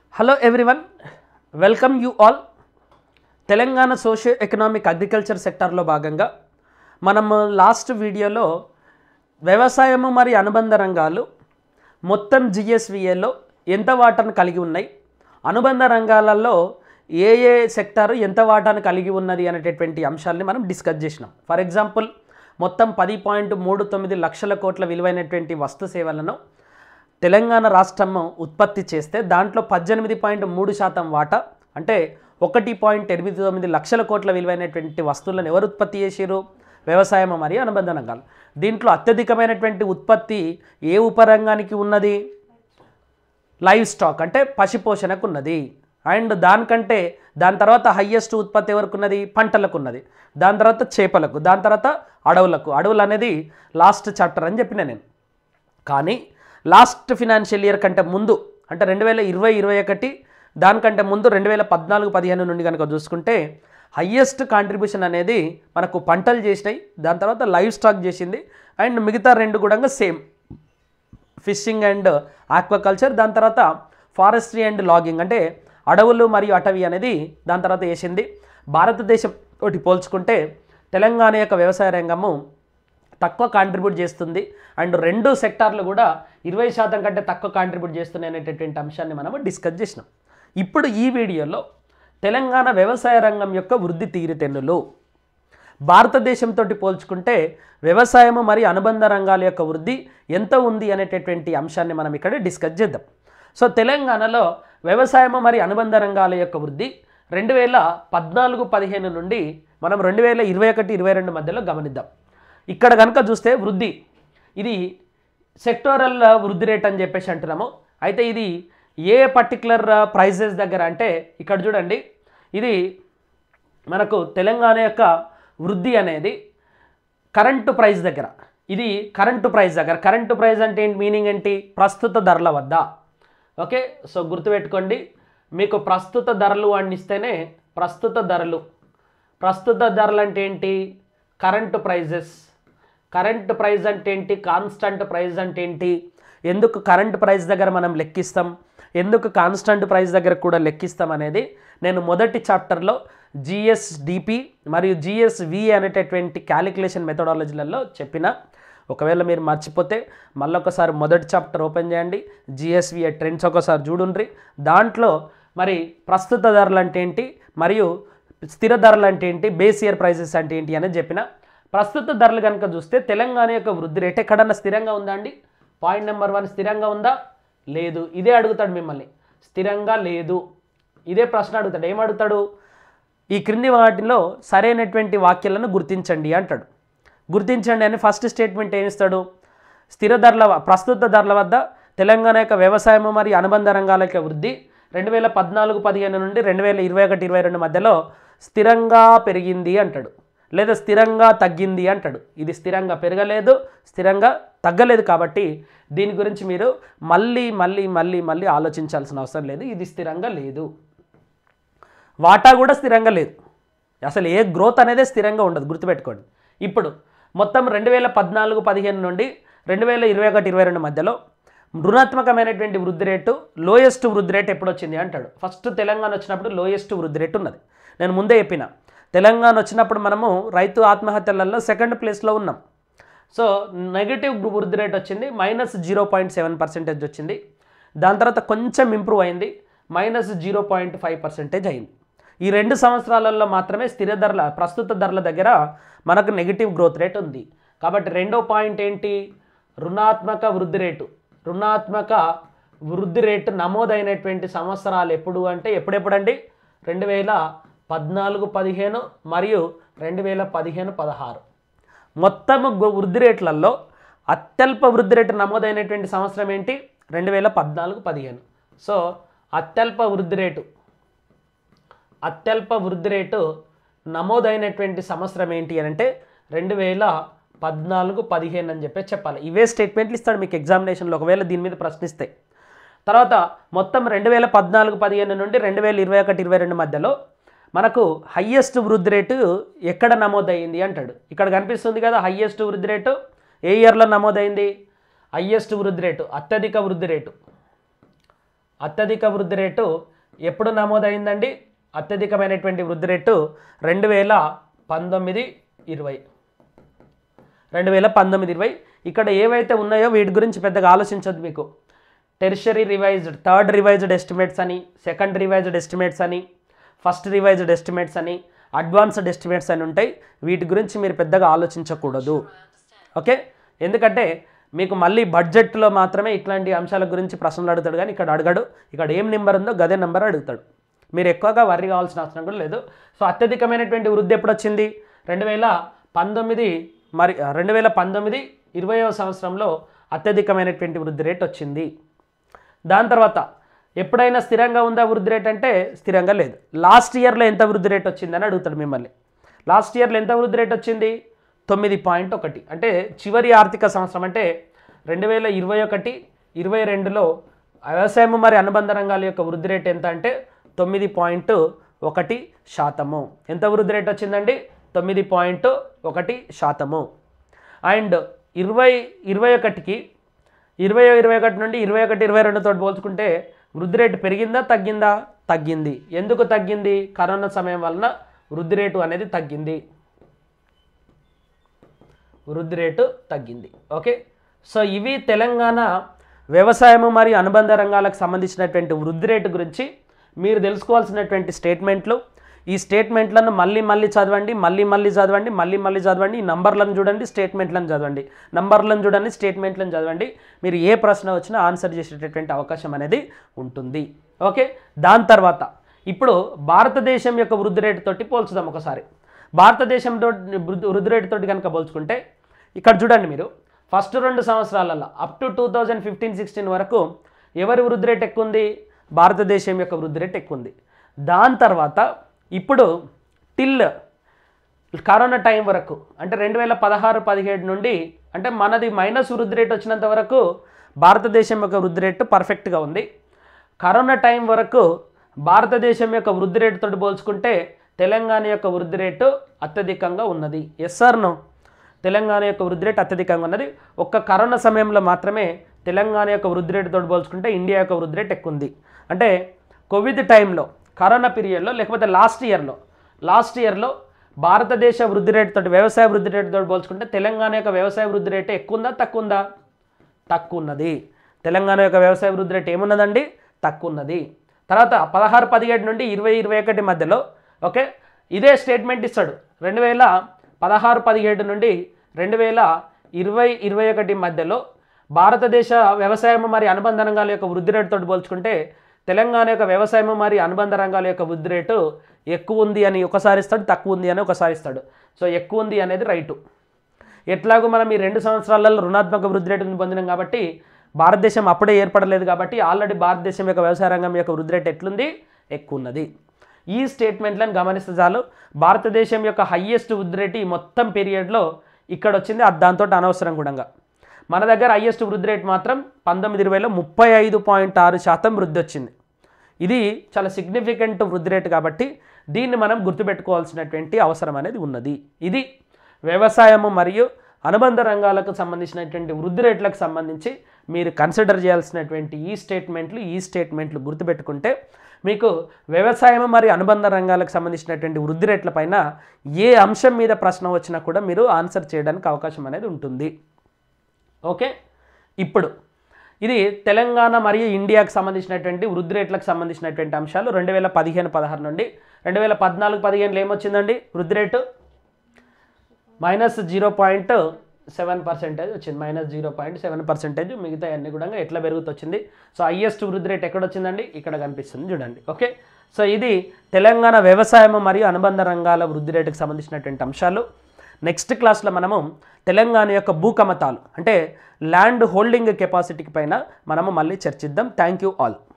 Hello everyone, welcome you all. Telangana socio-economic agriculture sector లో భాగంగా మనము లాస్ట్ వీడియోలో వ్యవసాయము మరియు అనుబంధ రంగాలు మొత్తం జిఎస్విఏలో ఎంత వాటాను కలిగి ఉన్నాయి, అనుబంధ రంగాలలో ఏ ఏ సెక్టార్ ఎంత వాటాను కలిగి ఉన్నది అనేటటువంటి అంశాలని మనం డిస్కస్ చేసినాం. ఫర్ ఎగ్జాంపుల్ మొత్తం 10.39 లక్షల కోట్ల విలువైనటువంటి వస్తు సేవలను తెలంగాణ రాష్ట్రం ఉత్పత్తి చేస్తే దాంట్లో 18.3% వాటా అంటే 1.89 లక్షల కోట్ల విలువైనటువంటి వస్తువులను ఎవరు ఉత్పత్తి చేశారు? వ్యవసాయం మరియు అనుబంధ రంగాలు. దీంట్లో అత్యధికమైనటువంటి ఉత్పత్తి ఏ ఉపరంగానికి ఉన్నది? లైవ్ స్టాక్ అంటే పశుపోషణకు ఉన్నది. అండ్ దాని తర్వాత హయ్యెస్ట్ ఉత్పత్తి ఎవరికి ఉన్నది? పంటలకు ఉన్నది. దాని తర్వాత చేపలకు, దాని తర్వాత అడవులు అనేది లాస్ట్ చాప్టర్ అని చెప్పిన నేను. కానీ లాస్ట్ ఫినాన్షియల్ ఇయర్ కంటే ముందు అంటే 2020-21 దానికంటే ముందు 2014-15 నుండి కనుక చూసుకుంటే హయ్యెస్ట్ కాంట్రిబ్యూషన్ అనేది మనకు పంటలు చేసినాయి, దాని తర్వాత లైవ్ స్టాక్ చేసింది. అండ్ మిగతా రెండు కూడా సేమ్, ఫిషింగ్ అండ్ ఆక్వాకల్చర్, దాని తర్వాత ఫారెస్ట్రీ అండ్ లాగింగ్ అంటే అడవులు మరియు అటవీ అనేది దాని తర్వాత వేసింది. భారతదేశం తోటి పోల్చుకుంటే తెలంగాణ యొక్క వ్యవసాయ రంగము తక్కువ కాంట్రిబ్యూట్ చేస్తుంది. అండ్ రెండు సెక్టార్లు కూడా 20% కంటే తక్కువ కాంట్రిబ్యూట్ చేస్తున్నాయి అనేటటువంటి అంశాన్ని మనము డిస్కస్ చేసినాం. ఇప్పుడు ఈ వీడియోలో తెలంగాణ వ్యవసాయ రంగం యొక్క వృద్ధి తీరుతెన్నులు భారతదేశంతో పోల్చుకుంటే వ్యవసాయము మరియు అనుబంధ రంగాల యొక్క వృద్ధి ఎంత ఉంది అనేటటువంటి అంశాన్ని మనం ఇక్కడ డిస్కస్ చేద్దాం. సో తెలంగాణలో వ్యవసాయము మరియు అనుబంధ రంగాల యొక్క వృద్ధి 2014-15 నుండి మనం 2021-22 మధ్యలో గమనిద్దాం. ఇక్కడ కనుక చూస్తే వృద్ధి ఇది సెక్టోరల్ వృద్ధి రేట్ అని చెప్పేసి అంటున్నాము. అయితే ఇది ఏ పర్టికులర్ ప్రైజెస్ దగ్గర అంటే ఇక్కడ చూడండి, ఇది మనకు తెలంగాణ యొక్క వృద్ధి అనేది కరెంటు ప్రైస్ దగ్గర, ఇది కరెంటు ప్రైస్ దగ్గర. కరెంటు ప్రైస్ అంటే ఏంటి, మీనింగ్ ఏంటి? ప్రస్తుత ధరల వద్ద. ఓకే, సో గుర్తుపెట్టుకోండి, మీకు ప్రస్తుత ధరలు అని ఇస్తేనే ప్రస్తుత ధరలు అంటే ఏంటి? Current prices. కరెంట్ ప్రైస్ అంటే ఏంటి? కాన్స్టంట్ ప్రైస్ అంటే ఏంటి? ఎందుకు కరెంట్ ప్రైస్ దగ్గర మనం లెక్కిస్తాం, ఎందుకు కాన్స్టంట్ ప్రైస్ దగ్గర కూడా లెక్కిస్తాం అనేది నేను మొదటి చాప్టర్లో జిఎస్డిపి మరియు జిఎస్విఏ అనేటటువంటి క్యాలిక్యులేషన్ మెథడాలజీలలో చెప్పిన. ఒకవేళ మీరు మర్చిపోతే మళ్ళొకసారి మొదటి చాప్టర్ ఓపెన్ చేయండి, జిఎస్విఏ ట్రెండ్స్ ఒకసారి చూడండి. దాంట్లో మరి ప్రస్తుత ధరలు అంటే ఏంటి మరియు స్థిర ధరలు అంటే ఏంటి, బేస్ ఇయర్ ప్రైసెస్ అంటే ఏంటి అనేది చెప్పిన. ప్రస్తుత ధరలు కనుక చూస్తే తెలంగాణ యొక్క వృద్ధి రేట్ ఎక్కడన్నా స్థిరంగా ఉందా అండి? పాయింట్ నెంబర్ 1, స్థిరంగా ఉందా? లేదు. ఇదే అడుగుతాడు మిమ్మల్ని, స్థిరంగా లేదు. ఇదే ప్రశ్న అడుగుతాడు. ఏమడుగుతాడు? ఈ క్రింది వాటిలో సరైనటువంటి వాక్యాలను గుర్తించండి అంటాడు. గుర్తించండి అని ఫస్ట్ స్టేట్మెంట్ ఏమిస్తాడు? ప్రస్తుత ధరల వద్ద తెలంగాణ యొక్క వ్యవసాయము మరియు అనుబంధ రంగాల యొక్క వృద్ధి 2014-15 నుండి 2021-22 మధ్యలో స్థిరంగా పెరిగింది అంటాడు, లేదా స్థిరంగా తగ్గింది అంటాడు. ఇది స్థిరంగా పెరగలేదు, స్థిరంగా తగ్గలేదు. కాబట్టి దీని గురించి మీరు మళ్ళీ ఆలోచించాల్సిన అవసరం లేదు. ఇది స్థిరంగా లేదు. వాటా కూడా స్థిరంగా లేదు. అసలు ఏ గ్రోత్ అనేది స్థిరంగా ఉండదు, గుర్తుపెట్టుకోండి. ఇప్పుడు మొత్తం 2014-15 నుండి 2021-22 మధ్యలో రుణాత్మకమైనటువంటి వృద్ధి రేటు, లోయెస్ట్ వృద్ధి రేట్ ఎప్పుడు వచ్చింది అంటాడు. ఫస్ట్ తెలంగాణ వచ్చినప్పుడు లోయెస్ట్ వృద్ధి రేటు ఉన్నది. నేను ముందే చెప్పిన, తెలంగాణ వచ్చినప్పుడు మనము రైతు ఆత్మహత్యలలో సెకండ్ ప్లేస్లో ఉన్నాం. సో నెగిటివ్ వృద్ధి రేట్ వచ్చింది, -0.7% వచ్చింది. దాని తర్వాత కొంచెం ఇంప్రూవ్ అయింది, -0.5% అయింది. ఈ 2 సంవత్సరాలలో మాత్రమే ప్రస్తుత ధరల దగ్గర మనకు నెగిటివ్ గ్రోత్ రేట్ ఉంది. కాబట్టి రెండో పాయింట్ ఏంటి? రుణాత్మక వృద్ధి రేటు నమోదైనటువంటి సంవత్సరాలు ఎప్పుడు అంటే ఎప్పుడండి? 2014-15 మరియు 2015-16. మొత్తం వృద్ధి రేట్లలో అత్యల్ప వృద్ధి రేటు నమోదైనటువంటి సంవత్సరం ఏంటి? 2014-15. సో అత్యల్ప వృద్ధి రేటు నమోదైనటువంటి సంవత్సరం ఏంటి అని అంటే 2014-15 అని చెప్పాలి. ఇవే స్టేట్మెంట్లు ఇస్తాడు మీకు ఎగ్జామినేషన్లో ఒకవేళ దీని మీద ప్రశ్నిస్తే. తర్వాత మొత్తం 2014-15 నుండి 2021-22 మధ్యలో మనకు హయ్యెస్ట్ వృద్ధి రేటు ఎక్కడ నమోదైంది అంటాడు. ఇక్కడ కనిపిస్తుంది కదా హయ్యెస్ట్ వృద్ధి రేటు ఏ ఇయర్లో నమోదైంది? హయ్యెస్ట్ వృద్ధి రేటు, అత్యధిక వృద్ధి రేటు అత్యధిక వృద్ధి రేటు ఎప్పుడు నమోదైందండి? అత్యధికమైనటువంటి వృద్ధి రేటు 2019-20 2019-20 ఇక్కడ ఏవైతే ఉన్నాయో వీటి గురించి పెద్దగా ఆలోచించొద్దు. మీకు tertiary revised, third revised estimates అని, సెకండ్ రివైజ్డ్ ఎస్టిమేట్స్ అని, ఫస్ట్ రివైజ్డ్ ఎస్టిమేట్స్ అని, అడ్వాన్స్డ్ ఎస్టిమేట్స్ అని ఉంటాయి. వీటి గురించి మీరు పెద్దగా ఆలోచించకూడదు. ఓకే, ఎందుకంటే మీకు మళ్ళీ బడ్జెట్లో మాత్రమే ఇట్లాంటి అంశాల గురించి ప్రశ్నలు అడుగుతాడు, కానీ ఇక్కడ అడగడు. ఇక్కడ ఏం నెంబర్ ఉందో గదే నెంబర్ అడుగుతాడు. మీరు ఎక్కువగా వర్రీ కావాల్సిన అవసరం కూడా లేదు. సో అత్యధికమైనటువంటి వృద్ధి ఎప్పుడు వచ్చింది? 2019 మరి 2019-20వ సంవత్సరంలో అత్యధికమైనటువంటి వృద్ధి రేట్ వచ్చింది. దాని తర్వాత ఎప్పుడైనా స్థిరంగా ఉందా వృద్ధి రేట్ అంటే స్థిరంగా లేదు. లాస్ట్ ఇయర్లో ఎంత వృద్ధి రేట్ వచ్చిందని అడుగుతాడు మిమ్మల్ని. లాస్ట్ ఇయర్లో ఎంత వృద్ధి రేట్ వచ్చింది? 9.1. అంటే చివరి ఆర్థిక సంవత్సరం అంటే 2021-22లో వ్యవసాయం మరి అనుబంధ రంగాల యొక్క వృద్ధి రేట్ ఎంత అంటే 9.1%. ఎంత వృద్ధి రేట్ వచ్చిందండి? 9.1%. అండ్ 2021 నుండి 21-22 తోటి పోల్చుకుంటే వృద్ధి రేటు పెరిగిందా తగ్గిందా? తగ్గింది. ఎందుకు తగ్గింది? కరోనా సమయం వలన వృద్ధి రేటు అనేది తగ్గింది. వృద్ధి రేటు తగ్గింది. ఓకే, సో ఇవి తెలంగాణ వ్యవసాయము మరియు అనుబంధ రంగాలకు సంబంధించినటువంటి వృద్ధి రేటు గురించి మీరు తెలుసుకోవాల్సినటువంటి స్టేట్మెంట్లు. ఈ స్టేట్మెంట్లను మళ్ళీ చదవండి, మళ్ళీ చదవండి. ఈ నంబర్లను చూడండి, స్టేట్మెంట్లను చదవండి, నంబర్లను చూడండి, స్టేట్మెంట్లను చదవండి. మీరు ఏ ప్రశ్న వచ్చినా ఆన్సర్ చేసేటటువంటి అవకాశం అనేది ఉంటుంది. ఓకే, దాని తర్వాత ఇప్పుడు భారతదేశం యొక్క వృద్ధి రేటు తోటి పోల్చుదాం ఒకసారి. భారతదేశంతో వృద్ధి రేటు తోటి కనుక పోల్చుకుంటే ఇక్కడ చూడండి మీరు, ఫస్ట్ 2 సంవత్సరాలలో అప్ టు 2015-16 వరకు ఎవరి వృద్ధి రేట్ ఎక్కువ ఉంది? భారతదేశం యొక్క వృద్ధి రేట్ ఎక్కువ ఉంది. దాని తర్వాత ఇప్పుడు టిల్ కరోనా టైం వరకు అంటే 2016-17 నుండి అంటే మనది మైనస్ వృద్ధి రేట్ వచ్చినంత వరకు భారతదేశం యొక్క వృద్ధి రేటు పర్ఫెక్ట్గా ఉంది. కరోనా టైం వరకు భారతదేశం యొక్క వృద్ధి రేటుతో పోల్చుకుంటే తెలంగాణ యొక్క వృద్ధి రేటు అత్యధికంగా ఉన్నది. Yes are no? తెలంగాణ యొక్క వృద్ధి రేటు అత్యధికంగా ఉన్నది. ఒక్క కరోనా సమయంలో మాత్రమే తెలంగాణ యొక్క వృద్ధి రేటుతో పోల్చుకుంటే ఇండియా యొక్క వృద్ధి రేటు ఎక్కువ ఉంది. అంటే కోవిడ్ టైంలో, కరోనా పీరియడ్లో, లేకపోతే లాస్ట్ ఇయర్లో భారతదేశ వృద్ధి రేటుతో వ్యవసాయ వృద్ధి రేటుతో పోల్చుకుంటే తెలంగాణ యొక్క వ్యవసాయ వృద్ధి రేటు ఎక్కువ ఉందా తక్కువ ఉందా? తక్కువ ఉన్నది. తెలంగాణ యొక్క వ్యవసాయ వృద్ధి రేటు ఏమున్నదండి? తక్కువ ఉన్నది. తర్వాత 16-17 నుండి 20-21 మధ్యలో ఓకే ఇదే స్టేట్మెంట్ ఇస్తాడు. 2016-17 నుండి 2020-21 మధ్యలో భారతదేశ వ్యవసాయం మరి అనుబంధ రంగాల యొక్క వృద్ధి రేటుతో పోల్చుకుంటే తెలంగాణ యొక్క వ్యవసాయం మరి అనుబంధ రంగాల యొక్క వృద్ధి రేటు ఎక్కువ ఉంది అని ఒకసారి ఇస్తాడు, తక్కువ ఉంది అని ఒకసారి ఇస్తాడు. సో ఎక్కువ ఉంది అనేది రైటు. ఎట్లాగో మనం ఈ 2 సంవత్సరాలలో రుణాత్మక వృద్ధి రేటును పొందినాం కాబట్టి భారతదేశం అప్పుడే ఏర్పడలేదు కాబట్టి ఆల్రెడీ భారతదేశం యొక్క వ్యవసాయ రంగం యొక్క వృద్ధి రేటు ఎట్లుంది? ఎక్కువ ఉన్నది. ఈ స్టేట్మెంట్లను గమనిస్తే చాలు. భారతదేశం యొక్క హయ్యెస్ట్ వృద్ధి రేటు ఈ మొత్తం పీరియడ్లో ఇక్కడ వచ్చింది. దాంతో అనవసరం కూడా మన దగ్గర హయ్యెస్ట్ వృద్ధి రేటు మాత్రం 19-20లో 35.6% వృద్ధి వచ్చింది. ఇది చాలా సిగ్నిఫికెంట్ వృద్ధి రేటు కాబట్టి దీన్ని మనం గుర్తుపెట్టుకోవాల్సినటువంటి అవసరం అనేది ఉన్నది. ఇది వ్యవసాయము మరియు అనుబంధ రంగాలకు సంబంధించినటువంటి వృద్ధి రేట్లకు సంబంధించి మీరు కన్సిడర్ చేయాల్సినటువంటి ఈ స్టేట్మెంట్లు గుర్తుపెట్టుకుంటే మీకు వ్యవసాయం మరియు అనుబంధ రంగాలకు సంబంధించినటువంటి వృద్ధి రేట్లపైన ఏ అంశం మీద ప్రశ్న వచ్చినా కూడా మీరు ఆన్సర్ చేయడానికి అవకాశం అనేది ఉంటుంది. ఓకే, ఇప్పుడు ఇది తెలంగాణ మరియు ఇండియాకు సంబంధించినటువంటి వృద్ధి రేట్లకు సంబంధించినటువంటి అంశాలు. 2015-16 నుండి 2014-15లో ఏమొచ్చిందండి? వృద్ధి రేటు -0.7% వచ్చింది. -0.7%. మిగతా అన్ని కూడా ఎట్లా పెరుగుతూ వచ్చింది. సో హైయెస్ట్ వృద్ధి రేట్ ఎక్కడ వచ్చిందండి? ఇక్కడ కనిపిస్తుంది చూడండి. ఓకే, సో ఇది తెలంగాణ వ్యవసాయం మరియు అనుబంధ రంగాల వృద్ధి రేటుకు సంబంధించినటువంటి అంశాలు. నెక్స్ట్ క్లాస్లో మనము తెలంగాణ యొక్క భూకమతాలు అంటే ల్యాండ్ హోల్డింగ్ కెపాసిటీకి పైన మనము మళ్ళీ చర్చిద్దాం. Thank you all.